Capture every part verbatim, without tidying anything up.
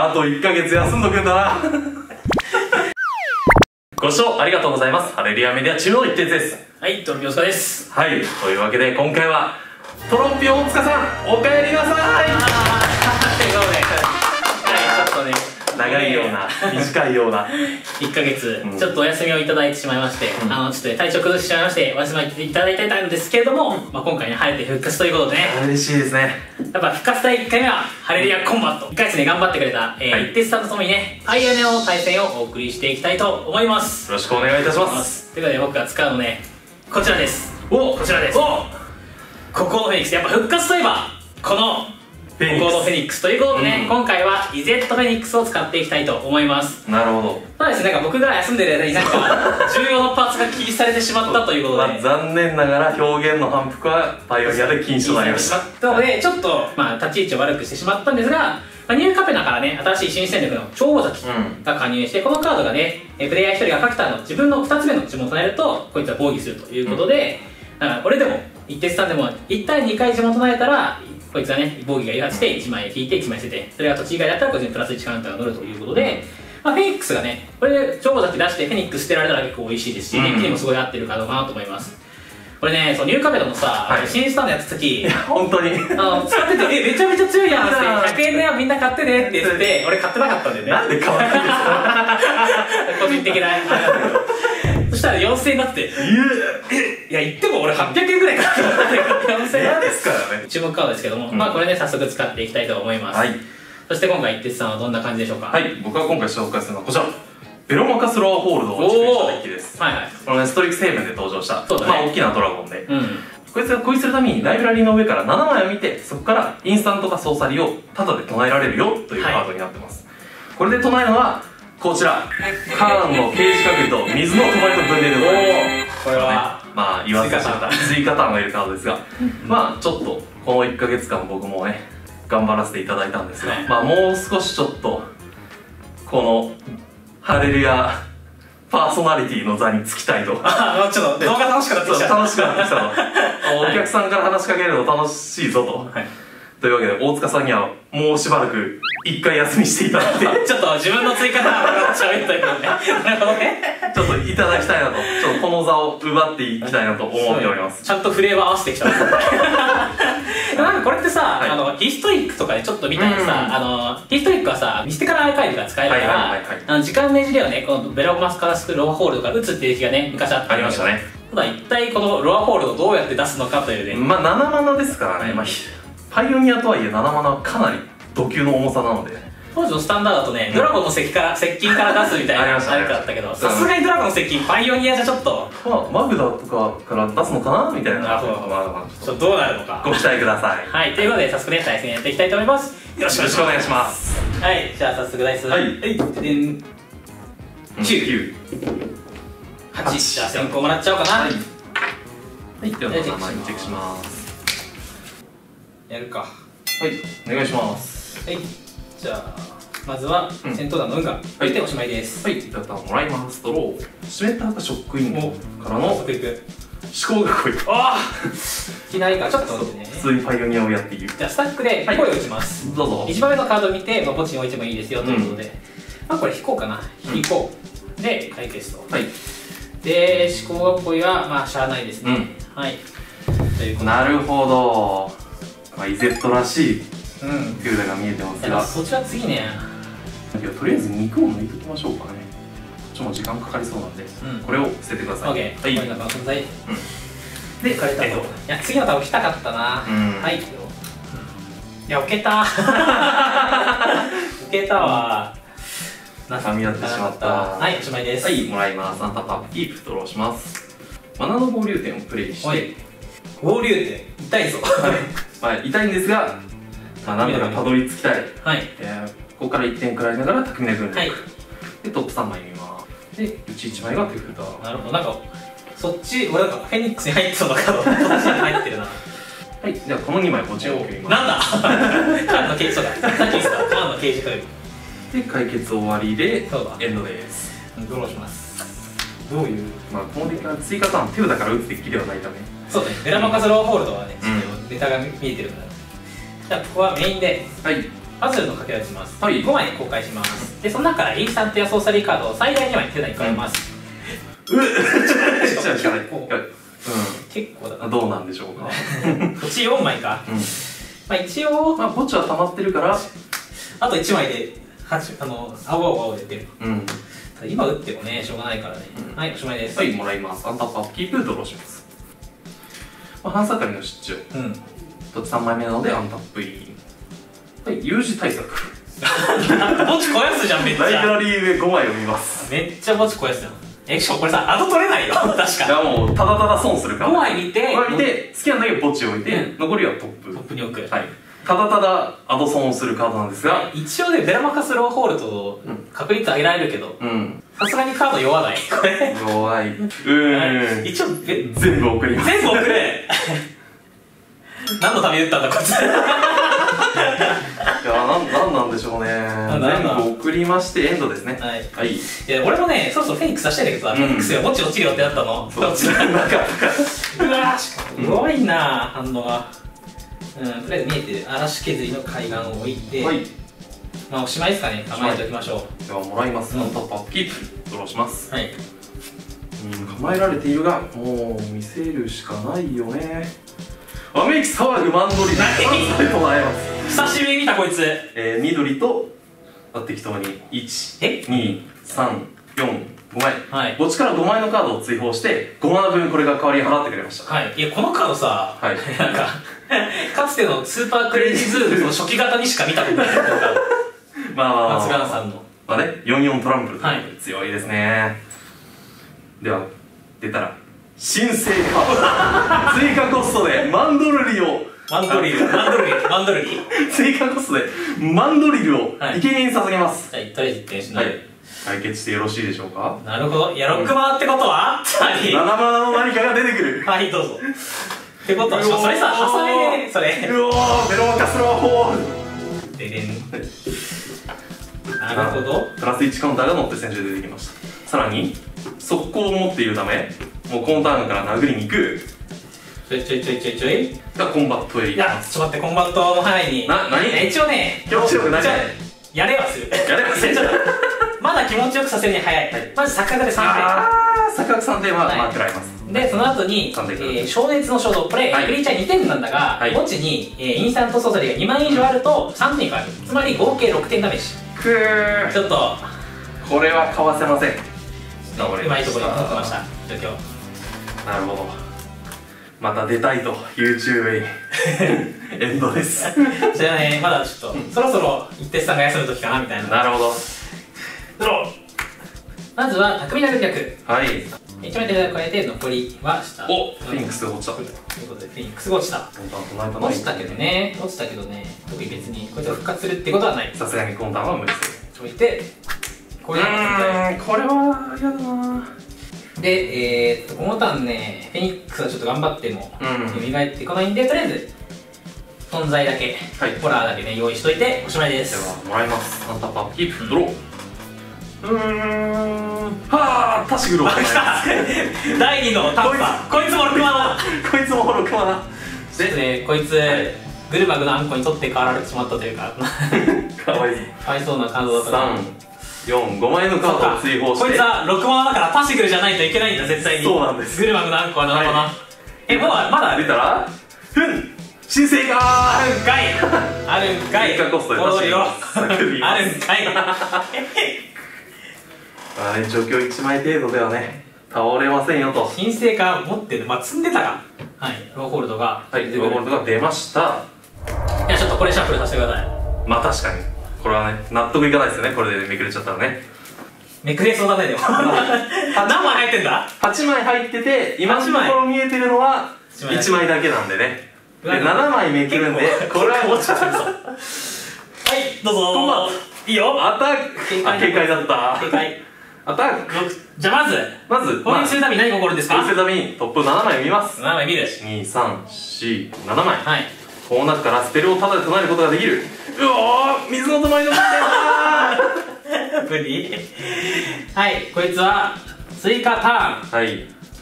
あといっかげつ休んどくんだな。ご視聴ありがとうございます。ハレリアメディアチームの一徹です。 はい、トロンピオスカです。 はい、というわけで今回はトロンピオ大塚さんお帰りなさい。 ということで、はい、ちょっとね長いような短いようないっかげつ、 うん、 ちょっとお休みをいただいてしまいまして、うん、あのちょっと、ね、体調崩してしまいましてお休みいただいてたんですけれども、まあ、今回ね晴れて復活ということでね、 嬉しいですね。 やっぱ復活第いっかいめはハレリアコンバットいっかげつね頑張ってくれた、えーはい、一徹さんとともにねアイアネの対戦をお送りしていきたいと思います。 よろしくお願いいたします。 ということで僕が使うのねこちらです。おこちらです。おここのフェニックス、やっぱ復活といえばこのここのフェニックスということでね、うん、今回は イゼット フェニックスを使っていきたいと思います。なるほど。ただですね、なんか僕が休んでる間になんか重要なパーツが禁止されてしまったということで、まあ、 残念ながら表現の反復はパイオニアで禁止となりました。 なのでちょっと、まあ、立ち位置を悪くしてしまったんですが、まあ、ニューカペナからね新しい新戦力の超大崎が加入して、うん、このカードがねプレイヤーひとりが各ターンの自分のふたつめの呪文を唱えるとこいつは防御するということで、うん、だから俺でも一徹さんでもいったいにかい呪文を唱えたらこいつはね防御が違反していちまい引いていちまい捨てて、それが土地以外だったらこいつにプラスいちカウンターが乗るということで、まあ、フェニックスがねこれで超大崎出してフェニックス捨てられたら結構美味しいですし、デッキにもすごい合ってるカードかなと思います。これね、そうニューカメラのさ、はい、新スターのやつ時本当にあの使ってて「えめちゃめちゃ強いやん」って「ひゃくえんではみんな買ってね」って言って俺買ってなかったんだよね。 なんで買わないんですか。 個人的なあれなんだけどそしたらよんせんえんになってて「いや言っても俺はっぴゃくえんぐらい買ってたよんせんえんですからね。注目カードですけども、うん、まあこれね早速使っていきたいと思います。はい、そして今回一徹さんはどんな感じでしょうか。 はい、僕が今回紹介するのはこちらベロマカスロアホールドを実現したデッキです。はいはい、このねストリック成分で登場した、ね、まあ大きなドラゴンで、うん、こいつが攻撃するためにライブラリーの上からななまいを見て、そこからインスタントかソーサリーをタダで唱えられるよというカードになってます。はい、これで唱えるのはこちらカーンの刑事確率と水の帳と分霊でございます。これは、ね、まあ言わせてしまった追加ターンがいるカードですがまあちょっとこのいっかげつかん僕もね頑張らせていただいたんですが、はい、まあもう少しちょっとこのハレルヤパーソナリティの座につきたいと。 ああちょっと動画楽しくなってきた。 楽しくなってきたのお客さんから話しかけるの楽しいぞと、はい、というわけで大塚さんにはもうしばらくいっかい休みしていただいてちょっと自分の追加ターンをしゃべるということでなるほどねちょっといただきたいなと、ちょっとこの座を奪っていきたいなと思っております。 ちゃんとフレーバー合わせてきたなんかこれってさ、はい、あのヒストリックとかでちょっと見たらさ、あのヒストリックはさ見捨てからアーカイブが使えるから時間命じではねこのベロマスカラスクロアホールドから打つっていう日がね昔あったんだけど、ありましたね。ただ一体このロアホールドをどうやって出すのかというね、 まあななマナですからね、うん、まあパイオニアとはいえななマナはかなり度級の重さなので、 当時のスタンダードだとね、ドラゴンの接近から接近から出すみたいなあれだったけど、さすがにドラゴンの接近パイオニアじゃちょっとまあマグダとかから出すのかなみたいな。なるほど、 まあまあちょっとどうなるのかご期待ください。はい、 ということで早速ね対戦やっていきたいと思います。よろしくお願いします。はい、じゃあ早速ダイスはいでんきゅうはち、じゃあ先行もらっちゃおうかな。はい、 では名前チェックします。 やるか。はい、 お願いします。 はい、じゃあまずは戦闘団の運が入っておしまいです。 はい、いただもらいます。ドローシメターショックインからの思考が来い。ああいきなりか、ちょっと待ってね。 普通にパイオニアをやっている。 じゃあスタックで声を打ちます。どうぞ。いちばんめのカードを見て墓地に置いてもいいですよということで、まあこれ引こうかな。引こうで解決と。はい、で思考が来いはまあしゃあないですね。はい、 なるほど。まあ、イゼットらしいフューダが見えてますが、 そちら次ね、 いやとりあえず肉を抜いておきましょうかね。ちょっと時間かかりそうなんで、うん、これを捨ててください。 OK、 はい、これなんかください、うん、で、借りたと。いや、次の多分来たかったな、うん、はい、いや、置けた置けたわ噛み合ってしまった。 はい、おしまいです。 はい、もらいます。サンタパップキープドローします。マナの合流点をプレイして、 合流点痛いぞはい、痛いんですが、まあ、なんとかたどり着きたい。はい、えー、ここからいってん食らいながら巧みな軍力、はい、でトップさんまい見ます。で内いちまいが手札。 なるほど、なんかそっち俺なんかフェニックスに入ってそうなカードそっちに入ってるなはい、じゃあこのにまいこっちを送ります。 なんだカードの刑事とかさっき言ってたカードの刑事というで解決終わりでエンドです。 ドローします。どういう、 まあこのデッキは追加ターン手札から打つデッキではないため、 そうね、ベラマカスローホールドはね、ネタが見えてるから。じゃあここはメインで、 はい、 パズルのかけらを打ちます。 はい、 ごまい公開します。でその中からインスタントやソーサリーカードを最大にまい手札に加えます。 うっ結構結構だな。 どうなんでしょうか。 こっちよんまいか。まあ一応まあ墓地は溜まってるからあといちまいであの青青青で出る。今打ってもねしょうがないからね。はい、おしまいです。 はい、もらいます。アンタップアップキープドローします。半盛りの出張、どっちさんまいめなのでアンタップイン。はい、有事対策。 墓地肥やすじゃん、めっちゃ。 ライブラリー上ごまいを見ます。 めっちゃ墓地肥やすじゃん。え、しかもこれさ、アド取れないよ、確か。 いやもう、ただただ損するから。 ごまい見て、 ごまい見て、好きなだけ墓地を置いて、残りはトップ。 トップに置く。 はい。ただただアド損をするカードなんですが、 一応ね、ベラマカスローホールド、確率上げられるけど、さすがにカード弱ない。これ。 弱い。うーん。 一応、 全部送ります。 全部送れ何のために打ったんだ、こいつ。 いやー、なん、なんなんでしょうね。全部送りまして、エンドですね。 はい。 はい。いや、俺もね、そろそろフェニックス出したいんだけどさ、フェニックスが墓地落ちるよってなったの。 そっちなんだか。 うわー、弱いな反応が。うん、とりあえず見えてる嵐削りの海岸を置いて、まあおしまいですかね。構えておきましょう。 ではもらいます。アンタップアップキープドローします。 はい。 構えられているが、もう見せるしかないよね。アメイキ騒ぐマンドリル。何となります。 久しぶりに見たこいつ。 えー、緑と適当にいち、に、さん、よん、ごまい、はい、墓地からごまいのカードを追放してごマナ分これが代わりに払ってくれました。 はい。いやこのカードさ、はい、なんかかつてのスーパークレイジーズームの初期型にしか見たことない。 まあまあまあ松川さんのまあね、よんよんトランプルということで強いですね、はい、では出たら新生カード追加コストでマンドルリをマンドリルマンドルリマンドルリ追加コストでマンドリルを生贄に捧げます。 はい、とりあえず一点しない、 解決してよろしいでしょうか。 なるほど。いや、ロックマンってことはななマナの何かが出てくる。 はい、どうぞ。ってことは、それさ、挟めねえ、それ。 うおー、ベロマカスローホールででん。なるほど。 プラスいちカウンターが乗って戦場で出てきました。さらに、速攻を持っているため、もうこのターンから殴りに行く。 ちょいちょいちょいちょいちょい。 がコンバットへ行きます。 いや、ちょっと待って、コンバットの範囲に。 な、何一応ね、 気持ちよくなりたい。 やれはする。 やれはする。 まだ気持ちよくさせるに早い。まず錯覚でさんてん。 あー、錯覚さんてんはまあ食らいます。 で、その後に、消熱の衝動。これ、クリーチャーにてんなんだが、墓地にインスタント操作がにまん以上あるとさんてん変わる。つまり合計ろくてんダメージ。 くー。 ちょっと、 これはかわせません。 うまいところに取ってました、状況。 なるほど。また出たいと YouTube にエンドです。 じゃあね、まだちょっとそろそろ一徹さんが休む時かなみたいな。 なるほど。 ドロー。まずは巧みな戦略。 はい。 いちまい手札を加えて残りは下。 お、フェニックスが落ちた。 ということでフェニックスが落ちた。落ちたけどね、落ちたけどね、特に別にこいつが復活するってことはない。 さすがに今ターンは無理する。 置いて、こういうのが絶対。これは嫌だな。 で、えー、っとこのターンね、フェニックスはちょっと頑張っても蘇ってこないんで、とりあえず存在だけ、ホラーだけね用意しといておしまいです。 ではもらいます。アンタップアップキープドロー。うーん、はあ、タシグロー。 だいにのタッパー。こいつもろくマナ。 こいつもろくマナ。 ちょっとね、こいつグルマグのあんこに取って代わられてしまったというか、 かわいい。 かわいそうなカードだったな。 よん、ごまいのカードを追放して、 こいつはろくマナだからタシグルじゃないといけないんだ、絶対に。 そうなんです。 グルマグのあんこはななマナ。え、もうまだ出たらふん新生かー。 あるんかい。あるんかい。 追加コストで出してあるんかい。 まあね、状況いちまい程度ではね倒れませんよと。 新生か持ってる、まあ積んでたが、はい、ローホールドが、 はい、ローホールドが出ました。 いや、ちょっとこれシャッフルさせてください。 まあ確かにこれはね、納得いかないですよね、これでめくれちゃったらね。めくれそうだね、でも。何枚入ってんだ ?はち枚入ってて、今のところ見えてるのはいちまいだけなんでね。で、ななまいめくるんで、これははい、 どうぞー。いいよ。 アタック。あ、警戒だった。 警戒。 アタック。 じゃあまず、 まず、 攻撃するために何が起こるんですか？ 攻撃するためにトップななまい見ます。 ななまい見る。 いち、に、さん、よん、ななまい。 はい。 こうなったらスペルをタダで唱えることができる。うおー、水の止まりの問題だー。 無理。はい、こいつは追加ターン。 はい。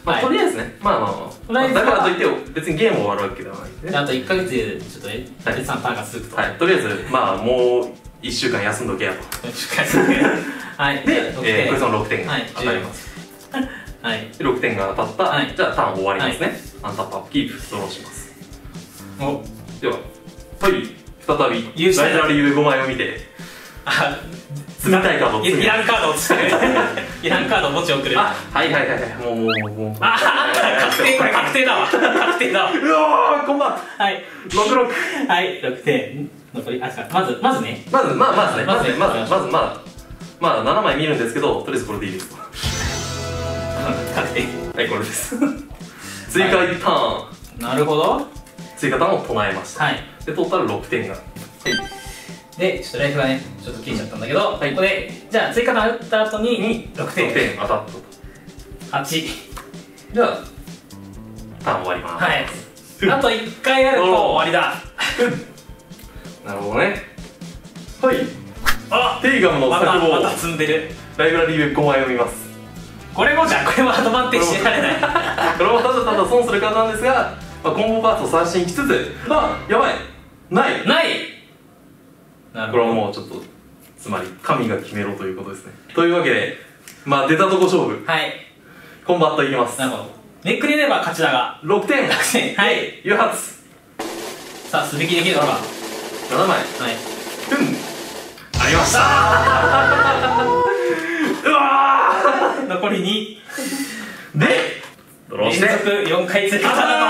まあとりあえずね、まあまあまあだからといって別にゲーム終わるわけではないんでね。 あといっかげつちょっとね別さんターンが続くと。 はい、とりあえずまあもういっしゅうかん休んどけやと。 はい、 でこれそのろくてんが当たります。はい、ろくてんが当たった。じゃあターン終わりますね。アンタップアップキープドローします。お、でははい再びライブラリーごまいを見て、あ、冷たいカードをいらんカードを作る。いらんカードを持ち送る。 あ、はいはいはいはい、もうもうもう、 あ、確定、これ確定だわ。確定だわ。 うわー、こんばんはい、 ろくろく。 はい、ろくてん残り、あ、まずまずねまずまあまずねまずねまずまずまあまあななまい見るんですけど、とりあえずこれでいいです。 確定。 はい、これです。追加ターン。 なるほど。 追加ターンを唱えました。はい。でトータルろくてんが。はい。 でちょっとライフがねちょっと切れちゃったんだけど、ここでじゃあ追加ターン打った後にろくてん当たったはち。 じゃあターン終わります。 はい。あといっかいやると終わりだ。 なるほどね。はい。あ、テイガムの作法。 また積んでる。 ライブラリーごまい読みます。 これもじゃん、これもアドバンテージしられない。 これもただただ損する方なんですが、まあ、コンボパーツを探しに来つつ、あ、やばい、ないない。なるほど。 これはもうちょっとつまり神が決めろということですね。というわけで、まあ出たとこ勝負。はい。コンバットいきます。なるほど。めくれれば勝ちだが。ろくてん。ろくてん。はい。誘発。さあ、素引きできるのか。ななまい。はい。ふん。ありましたー。うわー。残りに。で、ドローして。連続よんかい追加だな。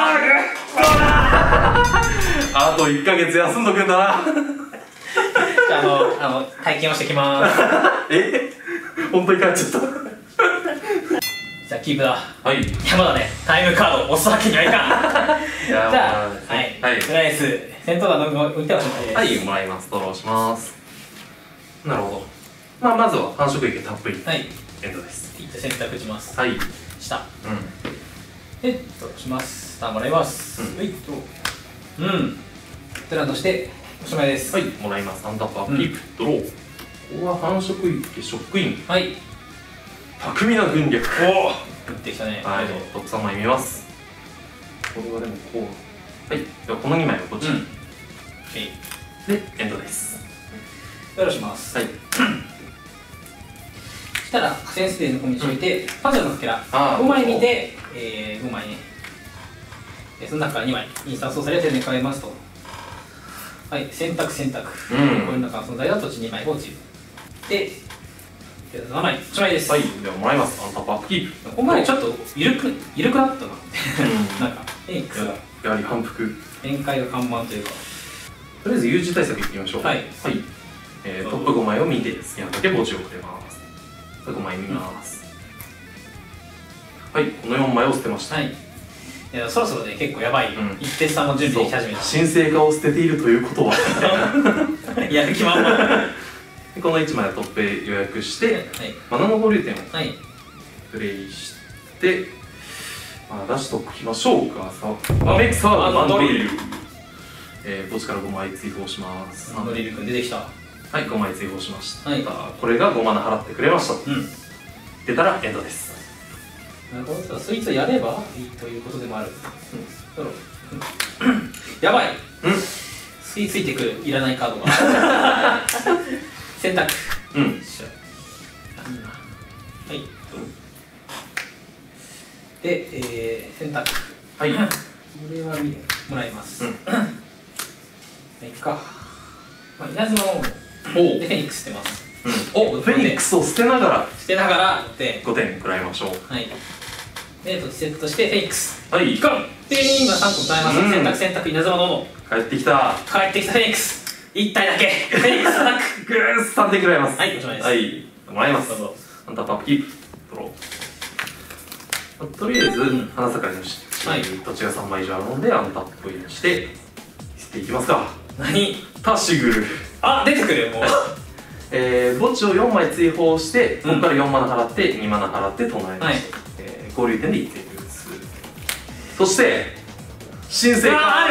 あといっかげつ休んどくんだな。じゃあ、あの、あの、体験をしてきまーす。え、本当に帰っちゃった。じゃあ、キープだ。はい。いや、まだね、タイムカード押すわけにはいかん。じゃあ、はい。はい。とりあえず、戦闘団の置いてはしまいです。はい、もらいます。ドローします。なるほど。まあ、まずは繁殖液たっぷり。はい。エンドです。いって選択します。はい。下。うん。で、ドローします。さあ、もらいます。はい。うん。テランとして、おしまいです。はい、もらいます。アンタップアップキープ、ドロー。ここは繁殖池、ショックイン。はい。巧みな軍略。おお。打ってきたね。はい。トップさんまい見ます。これはでもこう。はい。ではこのにまいをこっちに。で、エンドです。ドローします。はい。したら、河川ステージのコミュニティを置いて、パズルのかけら。ごまい見て、えー、ごまいね。その中からにまい、インスタンス操作で手に変えますと。はい、選択選択。うん、これの中の存在は土地にまいが落ちる。で、ななまい、いちまいです。はい、ではもらいます。アンタップアップキープ。ここまでちょっと緩く、緩くなったな。なんか、フェニックスが。やはり反復。宴会が看板というか。とりあえず有事対策いきましょう。はい。はい。えー、トップごまいを見て、好きなだけ墓地をくれます。ごまい見ます。はい、このよんまいを捨てました。はい。いや、そろそろね、結構やばい、うん、一徹さんも準備でき始めた。神聖化を捨てているということはやる気満々。このいちまいをトップへ予約して、はい、マナの合流点をプレイして、まあ、出しておきましょうか。アメックサードマンドリル、えー、墓地からごまい追放します。マンドリル君出てきた。はい、ごまい追放しました、はい、これがごマナ払ってくれました、うん、出たらエンドです。なるほど、スイーツをやればいいということでもある。うん、やばい、うん、吸い付いてくるいらないカードが選択、うん、はい、で、えー、選択、はい、これはもらいます。うん、はいか、まあ、稲妻をでフェニックス捨てます。うん、お、フェニックスを捨てながら捨てながらでごてんくらいましょう。はい。で、セットしてフェニックス。はい。ゴン。で、今さんこ答えます。選択選択稲妻の帰ってきた。帰ってきたフェニックス。いったいだけ。フェニックスアタック。グースさんてんくらいます。はい、おしまいです。はい。もらいます。どうぞ。アンタップアップキープ。ドロー。とりあえず花盛りのし、はい。土地がさんまい以上あるのでアンタップにして捨てていきますか。何？タシグル。あ、出てくるもう。えー、墓地をよんまい追放して、ここからよんマナ払ってにマナ払って唱えました。えー、合流点でいっていく。そして神聖化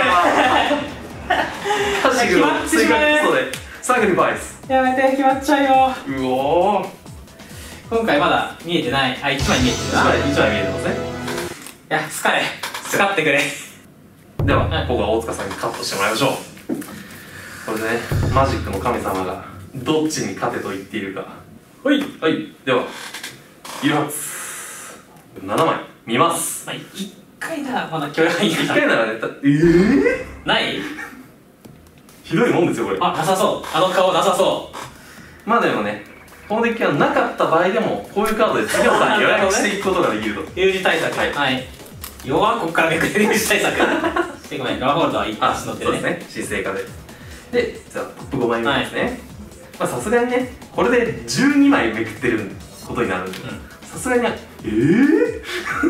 タシグルを追加コストでサクリファイス。やめて、決まっちゃうよ。うおー、今回まだ見えてない。あ、いちまい見えてるな。いちまい見えてますね。 や疲れ使ってくれ。 では、はい、ここは大塚さんにカットしてもらいましょう。これでね、マジックの神様がどっちに勝てと言っているか。はい、はい、では誘発ななまい見ます。 まあ、いっかいならまだ許容範囲がいっかいならね、ええー、ないひどいもんですよこれ。 あ、なさそう、あの顔なさそう。 まあでもね、このデッキがなかった場合でもこういうカードで次のターン予約していくことができると。 有事対策、はい、はい、弱こっからめくれる有事対策してごめん、ラホールドはいっぱい乗ってるね。そうですね、神聖化で。で、じゃあトップごまいめですね、はい、まあさすがにね、これでじゅうにまいめくってることになるんで、さすがにえぇ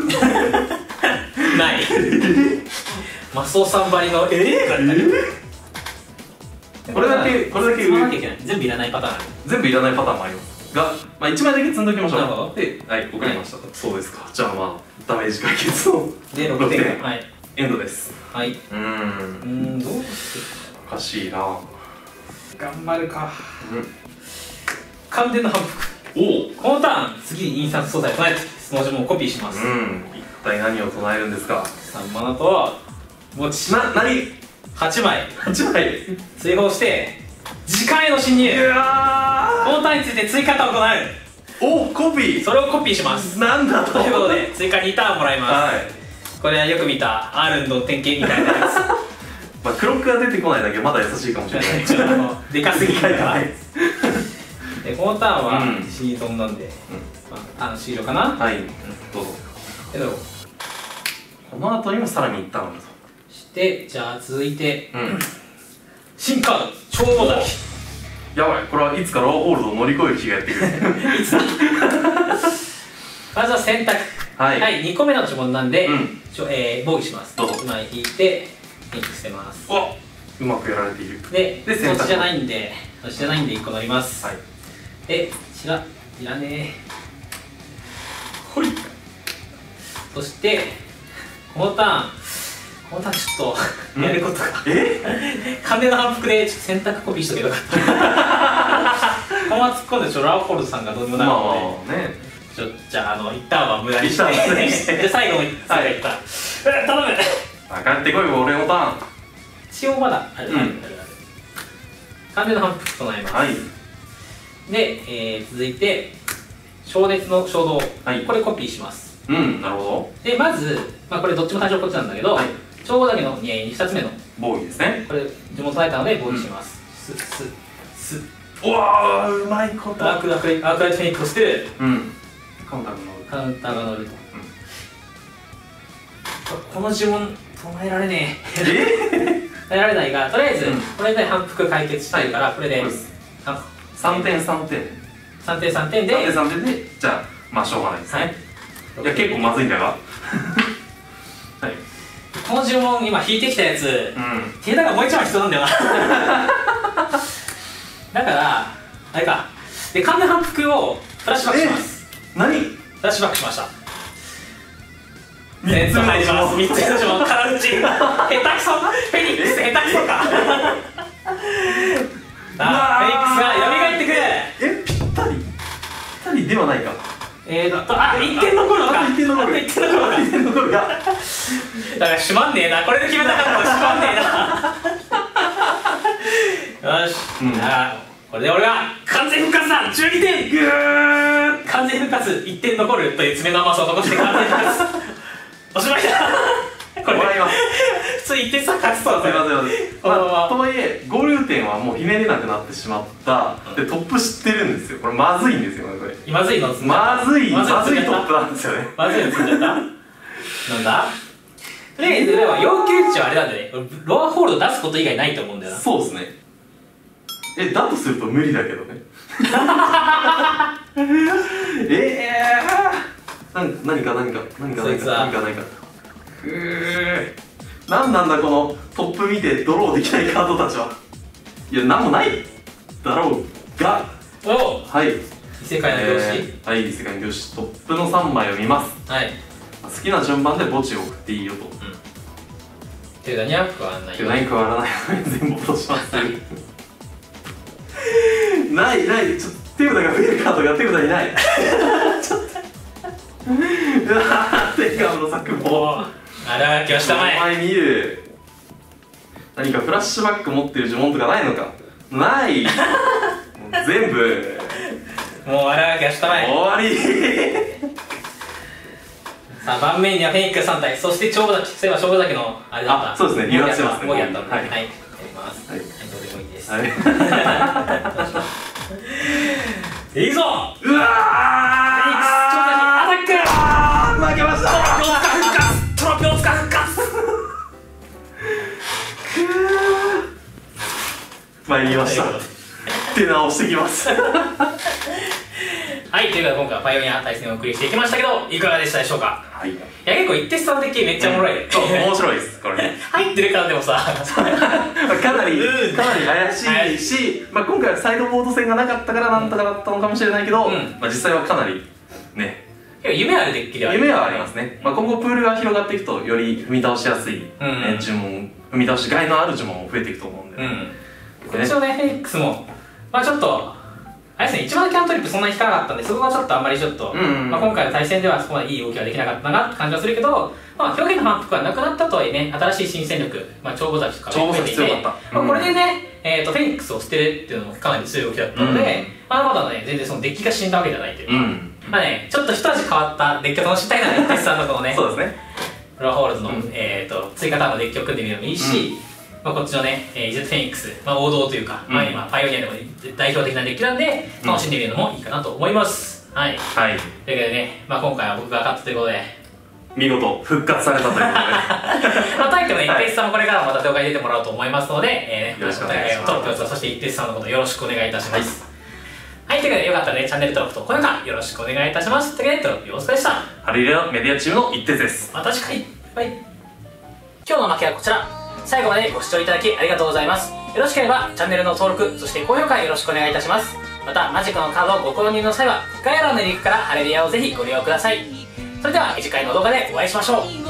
ないマスオさんばりのえぇがあったけど、 これだけ、これだけ積まなきゃいけない。全部いらないパターンある。 全部いらないパターンもありますが、まあいちまいだけ積んどきましょう。で、はい、送りました。そうですか。じゃあまあ、ダメージ解決を。 で、ろくてん。はい。 エンドです。 はい。うーん。うーん、どうする？ おかしいな。 頑張るか。うん。完全な反復。 おお。 このターン、次に印刷素材唱えて、その呪文をコピーします。 うん。一体何を唱えるんですか？ さんマナと、持ち。 な、何？ はちまいはちまい追放して時間への侵入。 うわこのターンについて追加ターンを行う。 おお、コピー。 それをコピーします。 なんだと。 ということで追加にターンもらいます。 はい、 これはよく見たアールンの典型みたいなやつまあクロックが出てこないだけまだ優しいかもしれないちょっとでかすぎるからでこのターンはうん死に損なんで、うん、まあ、ターン終了かな。 はい、うん、どうぞ。えどこの後にもさらにいったんだとで、じゃあ続いて、 うん、 新カード超大滝。 やばい、これはいつかローホールドを乗り越える日がやってくるいつだまずは選択。はい、はい、にこめの呪文なんで、うん、ちょえー、防御します。どうぞ。いちまい引いてリンク捨てます。 お、うまくやられている。 で、でそっちじゃないんでそっちじゃないんでいっこ乗ります。はい、で、こちらいらねえ。ほい。そしてこのターンこのターンちょっとやることがえ完全な反復でちょっと選択コピーしとけばよかったこのまま突っ込んでちょラーフォールドさんがどうにもなるので、まあね、ちょじゃああの一旦は無駄にしてで最後に最後いった、はい、頼む上がってこいよ俺のターン。 一応まだある、うん、あるある完全な反復唱えます。はい、で、えー、続いて灼熱の衝動、はい、これコピーします。 うん、なるほど。 でまず、まあ、これどっちも対象こっちなんだけど、はい、超大滝のにふたつめの防御ですね。 これ地元唱えたので防御します。スッスッスッ。 うわー、うまいこと。 アークアークアークライトフェニックスして、 うん、カウンターが乗る。 カウンターが乗ると、うん、この呪文唱えられねええ唱えられないが、とりあえず、うん、これで反復解決してるから、はい、これでさんてんさんてんさんてんさんてんでさんてんさんてんで、じゃあまあしょうがないですね。はい、いや結構まずいんだがはい、 この呪文今引いてきたやつ、うん、手だがもう一枚必要なんだよなだからあれかで完全反復をフラッシュバックします。 何？ フラッシュバックしました。みっつ入ります。みっつの呪文から打ち下手くそフェニックス下手くそかあフェニックスが蘇ってくる。 え、ぴったりぴったりではないか。 えーと、あ、いってん残るのか。いってん残る。いってん残るか。いってん残るか。だからしまんねえな。これで決めたかったらしまんねえな。よし。じゃあこれで俺が完全復活だ。じゅうにてん。ぐー。完全復活。いってん残るという爪の甘さを残して完全復活。おしまいだ。これもらいます。普通いってん差勝つと。 すいませんすいません。まあとはいえ合流点はもうひねれなくなってしまった。でトップ知ってるんですよ。これまずいんですよねこれ。 まずいのまずいまずいトップなんですよね。 まずいのついちゃった。なんだ。とりあえずでも要求値はあれなんだね。ロアホールド出すこと以外ないと思うんだよな。 そうですね。えだとすると無理だけどね。ええー。なん何か何か何か何か何か何か。くー。何なんだこのトップ見てドローできないカードたちは。いや何もないだろうが。 おはい異世界の漁師、 えー、はい異世界の漁師トップのさんまいを見ます。はい好きな順番で墓地を送っていいよと。うん手札には加わらない手札に加わらないので全部落としますないないちょっと手札が増えるカードが手札にないちょっとうわー手レガムの作も荒垣は下前。 お前見る。何かフラッシュバック持ってる呪文とかないのか。ない全部もう荒垣は下前。 終わりさあ盤面にはフェニックスさん体、そして長崎、そういえば長崎のあれだった。 あ、そうですね、留学してますね。 もうやったんで、 はい、 はい、やります。はい、どうでもいいです。 はいいいぞ。 うわー、 フェニックス長崎アタック。 あー、負けました。 トロピオツカ復活。トロピオツカ復活。 参りました。手直してきますはい、ということで今回はパイオニア対戦をお送りしていきましたけど、いかがでしたでしょうか。 はい、いや結構一徹さんのデッキめっちゃおもろいね。 そう面白いですこれね。 入ってるからでもさかなりかなり怪しいし、まあ今回はサイドボード戦がなかったからなんとかだったのかもしれないけど、まあ実際はかなりね夢あるデッキではある。 夢はありますね。まあ今後プールが広がっていくとより踏み倒しやすい呪文、踏み倒しがいのある呪文も増えていくと思うんで。 今年のねフェニックスもまあちょっとあれですね、一番キャントリップそんなに引かなかったんで、そこはちょっとあんまりちょっと、まあ今回の対戦ではそこまでいい動きはできなかったなって感じはするけど、まあ表現の反復はなくなったとはいえね、新しい新戦力、まあ長ボ崎とかも増えていて、まあこれでね、えっとフェニックスを捨てるっていうのもかなり強い動きだったので、まだまだね全然そのデッキが死んだわけじゃないというか、まあねちょっと一味変わったデッキを楽しみたいな、テスさんのこのね、 そうですね。 フロアホールズのえっと追加ターンのデッキを組んでみるのもいいし。まあこっちのね、えー、イゼットフェニックス、まあ、王道というか、うん、まあ今パイオニアでも代表的なデッキなんで楽しんでみるのもいいかなと思います、うん、はい、はい、というわけでね、まあ、今回は僕が勝ったということで見事復活されたということでまあとはいってもね、一徹さんもこれからもまた動画に出てもらおうと思いますので、えーね、 よろしくお願いします。 トロピオツそして一徹さんのことよろしくお願いいたします、はい、はい、というわけでよかったらねチャンネル登録と高評価よろしくお願いいたします。というわけでトロピオツでした。 ハリレアメディアチームの一徹です。 また次回バイ。今日の負けはこちら。最後までご視聴いただきありがとうございます。よろしければチャンネルの登録、そして高評価よろしくお願いいたします。またマジックのカードをご購入の際は概要欄のリンクからハレリアをぜひご利用ください。それでは次回の動画でお会いしましょう。